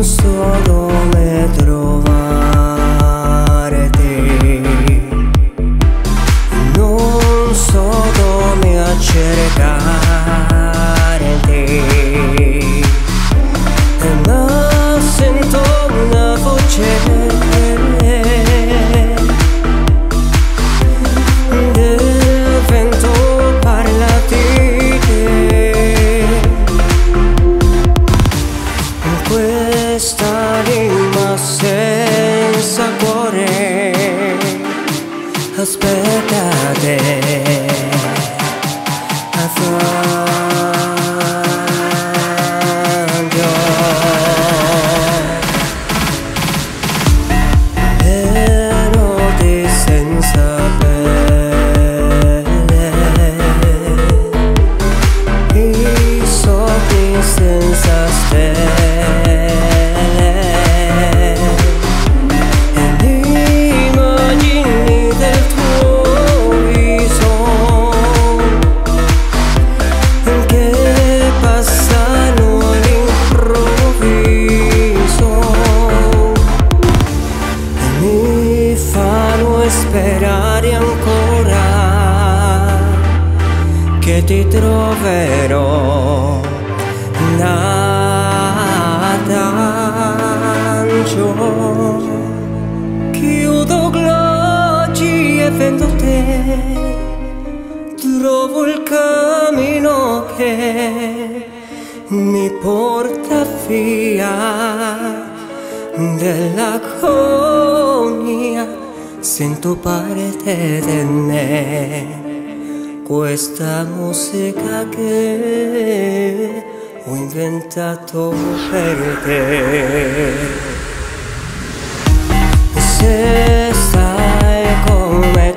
so dove trovare te, non so dove cercare te, ma sento una voce del vento parla di te. Quest'anima senza cuore aspetta te affronto. Le notti senza pelle, i sogni senza stelle, sperare ancora che ti troverò l'adagio. Chiudo gli occhi e vedo te, trovo il cammino che mi porta via dell'agonia. Sento parte di me, questa musica che ho inventato per te. Se stai come